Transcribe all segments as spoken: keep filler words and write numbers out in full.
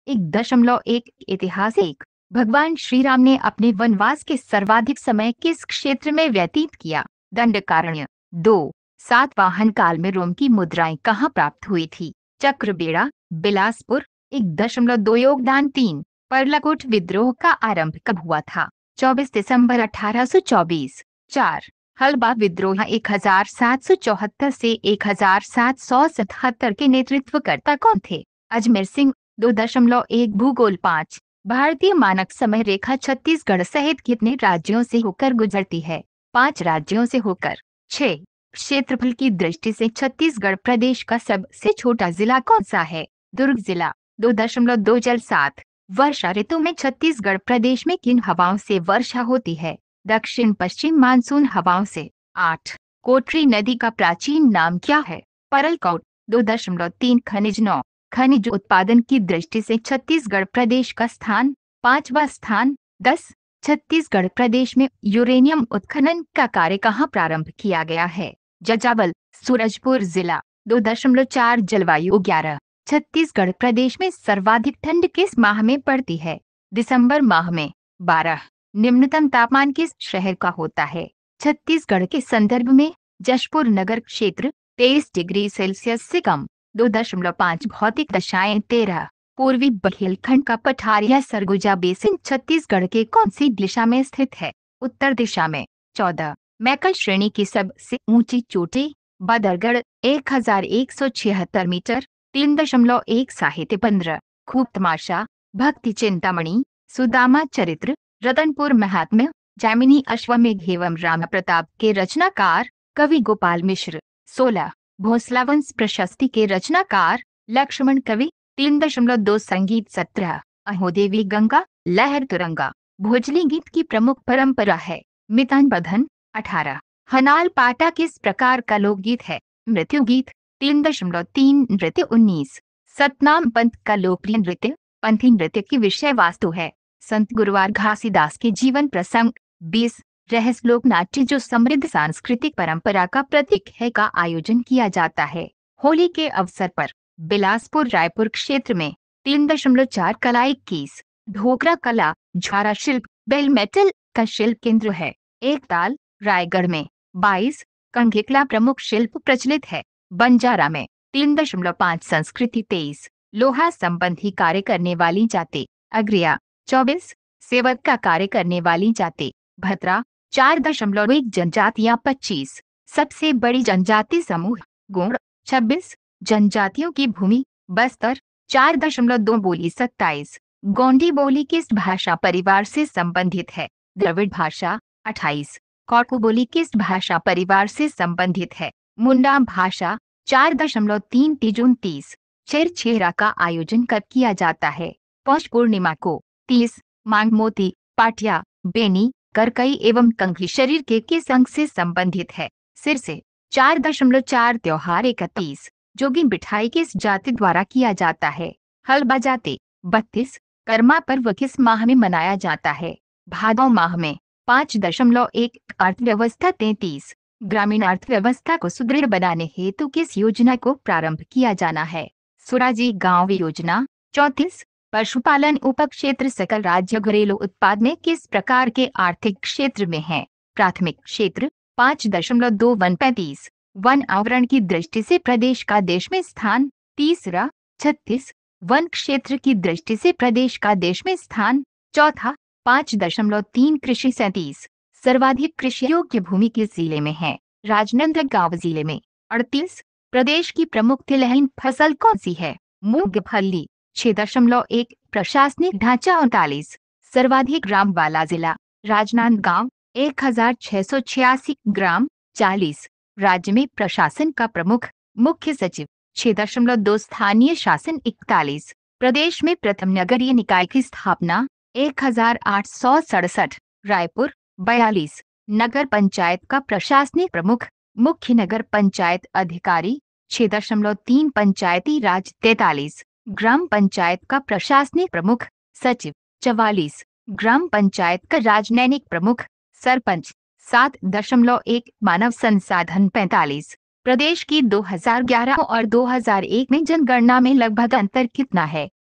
एक दशमलव एक इतिहास एक। भगवान श्री राम ने अपने वनवास के सर्वाधिक समय किस क्षेत्र में व्यतीत किया? दंडकारण्य। दो। सातवाहन काल में रोम की मुद्राएं कहाँ प्राप्त हुई थी? चक्रबेड़ा, बिलासपुर। एक दशमलव दो योगदान तीन। पर्लकोट विद्रोह का आरंभ कब हुआ था? चौबीस दिसंबर अठारह सौ चौबीस। चार। हल्बा विद्रोह एक हजार सात सौ चौहत्तर से एक हजार सात सौ सतहत्तर के नेतृत्वकर्ता कौन थे? अजमेर सिंह। दो दशमलव एक भूगोल पाँच। भारतीय मानक समय रेखा छत्तीसगढ़ सहित कितने राज्यों से होकर गुजरती है? पांच राज्यों से होकर। छह। क्षेत्रफल की दृष्टि से छत्तीसगढ़ प्रदेश का सबसे छोटा जिला कौन सा है? दुर्ग जिला। दो दशमलव दो जल सात। वर्षा ऋतु में छत्तीसगढ़ प्रदेश में किन हवाओं से वर्षा होती है? दक्षिण पश्चिम मानसून हवाओं से। आठ। कोटरी नदी का प्राचीन नाम क्या है? परलकोट। दो दशमलव तीन खनिज नौ। खनिज उत्पादन की दृष्टि से छत्तीसगढ़ प्रदेश का स्थान? पांचवा स्थान। दस। छत्तीसगढ़ प्रदेश में यूरेनियम उत्खनन का कार्य कहाँ प्रारंभ किया गया है? जजावल, सूरजपुर जिला। दो दशमलव चार जलवायु ग्यारह। छत्तीसगढ़ प्रदेश में सर्वाधिक ठंड किस माह में पड़ती है? दिसंबर माह में। बारह। निम्नतम तापमान किस शहर का होता है? छत्तीसगढ़ के संदर्भ में जशपुर नगर क्षेत्र। तेईस डिग्री सेल्सियस से कम। दो दशमलव पाँच भौतिक दशाएं तेरह। पूर्वी बघेलखंड का पठारिया सरगुजा बेसिन छत्तीसगढ़ के कौन सी दिशा में स्थित है? उत्तर दिशा में। चौदह। मैकल श्रेणी की सबसे ऊंची चोटी? बदरगढ़। एक हजार एक सौ छिहत्तर मीटर। तीन दशमलव एक साहित्य। पंद्रह। खूब तमाशा, भक्ति चिंतामणि, सुदामा चरित्र, रतनपुर महात्म्य, जैमिनी अश्वमेघ एवं राम प्रताप के रचनाकार? कवि गोपाल मिश्र। सोलह। भोसलावंश प्रशस्ति के रचनाकार? लक्ष्मण कवि। तीन दशमलव दो संगीत। सत्रह। अहोदेवी गंगा, लहर तुरंगा भोजली गीत की प्रमुख परंपरा है? मितान बधन। अठारह। हनाल पाटा किस प्रकार का लोकगीत है? मृत्यु गीत। तीन दशमलव तीन नृत्य। उन्नीस। सतनाम पंथ का लोकप्रिय नृत्य? पंथी नृत्य की विषय वस्तु है? संत गुरुवार घासीदास के जीवन प्रसंग। बीस। रहस्य लोक नाट्य जो समृद्ध सांस्कृतिक परंपरा का प्रतीक है का आयोजन किया जाता है होली के अवसर पर? बिलासपुर रायपुर क्षेत्र में। तीन दशमलव चार कला इक्कीस। ढोकरा कला, झारा शिल्प, बेल मेटल का शिल्प केंद्र है? एक ताल रायगढ़ में। बाईस। कंघिकला प्रमुख शिल्प प्रचलित है? बंजारा में। तीन दशमलव पाँच संस्कृति। तेईस। लोहा संबंधी कार्य करने वाली जाति? अग्रिया। चौबीस। सेवक का कार्य करने वाली जाति? भत्रा। चार दशमलव एक जनजातियां। पच्चीस। सबसे बड़ी जनजाति समूह? गोंड। छब्बीस। जनजातियों की भूमि? बस्तर। चार दशमलव दो बोली। सत्ताईस। गोंडी बोली किस भाषा परिवार से संबंधित है? द्रविड़ भाषा। अट्ठाईस। कोरकू बोली किस भाषा परिवार से संबंधित है? मुंडा भाषा। चार दशमलव तीन तीन। तीस। छेरछेरा का आयोजन कब किया जाता है? पौष पूर्णिमा को। तीस। मांग मोती, पाटिया, बेनी, करकई एवं कंघी शरीर के किस अंग से संबंधित है? सिर से। चार दशमलव चार। त्योहार इकतीस। जोगी बिठाई किस जाति द्वारा किया जाता है? हल्बा जाति। बत्तीस। कर्मा पर्व किस माह में मनाया जाता है? भादौ माह में। पाँच दशमलव एक। अर्थव्यवस्था। तैंतीस। ग्रामीण अर्थव्यवस्था को सुदृढ़ बनाने हेतु किस योजना को प्रारंभ किया जाना है? सुराजी गांव योजना। चौंतीस। पशुपालन उपक्षेत्र सकल राज्य घरेलू उत्पाद में किस प्रकार के आर्थिक क्षेत्र में है? प्राथमिक क्षेत्र। पाँच दशमलव दो। वन। पैंतीस। वन आवरण की दृष्टि से प्रदेश का देश में स्थान? तीसरा। छत्तीस। वन क्षेत्र की दृष्टि से प्रदेश का देश में स्थान? चौथा। पाँच दशमलव तीन। कृषि। सैंतीस। सर्वाधिक कृषि योग्य भूमि किस जिले में है? राजनांदगांव जिले में। अड़तीस। प्रदेश की प्रमुख तिलहन फसल कौन सी है? मूंगफली। छह दशमलव एक। प्रशासनिक ढांचा। उनतालीस। सर्वाधिक ग्राम वाला जिला? राजनांदगांव। एक हजार छह सौ छियासी ग्राम। चालीस। राज्य में प्रशासन का प्रमुख? मुख्य सचिव। छह दशमलव दो। स्थानीय शासन। इकतालीस। प्रदेश में प्रथम नगरीय निकाय की स्थापना? एक हजार आठ सौ सड़सठ। रायपुर। बयालीस। नगर पंचायत का प्रशासनिक प्रमुख? मुख्य नगर पंचायत अधिकारी। छह दशमलव तीन। पंचायती राज। तैतालीस। ग्राम पंचायत का प्रशासनिक प्रमुख? सचिव। चवालीस। ग्राम पंचायत का राजनैतिक प्रमुख? सरपंच। सात दशमलव एक। मानव संसाधन। पैंतालीस। प्रदेश की दो हजार ग्यारह और दो हजार एक में जनगणना में लगभग अंतर कितना है?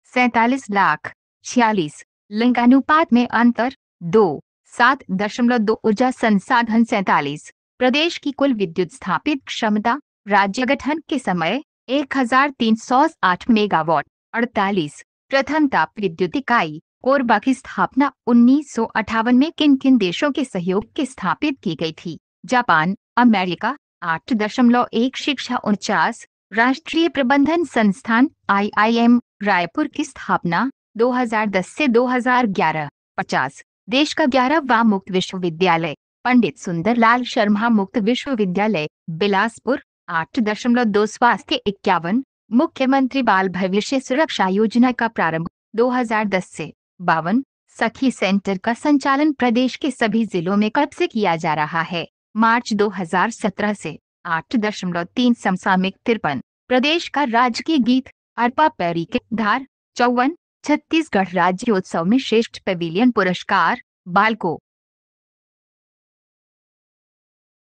सैतालीस लाख छियालीस। लिंगानुपात में अंतर दो सात दशमलव दो। ऊर्जा संसाधन सैतालीस। प्रदेश की कुल विद्युत स्थापित क्षमता राज्य गठन के समय एक हजार तीन सौ आठ मेगावाट अड़तालीस। प्रथम ताप विद्युत इकाई कोरबा की स्थापना उन्नीस सौ अट्ठावन में किन किन देशों के सहयोग के स्थापित की गई थी? Japan, America. आठ दशमलव एक। शिक्षा उनचास। राष्ट्रीय प्रबंधन संस्थान आई आई एम रायपुर की स्थापना दो हज़ार दस से दो हज़ार ग्यारह। पचास। देश का ग्यारहवां मुक्त विश्वविद्यालय पंडित सुंदरलाल शर्मा मुक्त विश्वविद्यालय बिलासपुर। आठ दशमलव दो। स्वास्थ्य इक्यावन। मुख्यमंत्री बाल भविष्य सुरक्षा योजना का प्रारंभ दो हज़ार दस से। बावन। सखी सेंटर का संचालन प्रदेश के सभी जिलों में कब से किया जा रहा है? मार्च दो हज़ार सत्रह से। आठ दशमलव तीन। समसामयिक तिरपन। प्रदेश का राजकीय गीत अरपा पैरी के धार। चौवन। छत्तीसगढ़ राज्योत्सव में श्रेष्ठ पवेलियन पुरस्कार बालको